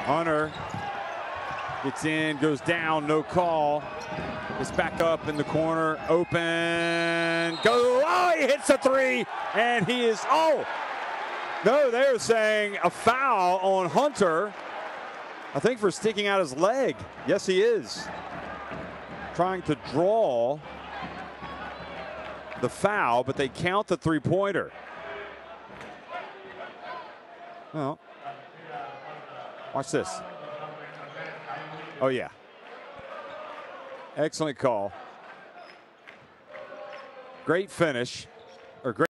Hunter gets in, goes down, no call. It's back up in the corner, open, go, oh, he hits a three, and he is, oh, no, they're saying a foul on Hunter, I think for sticking out his leg. Yes, he is. Trying to draw the foul, but they count the three-pointer. Well, watch this. Oh, yeah. Excellent call. Great finish. Or great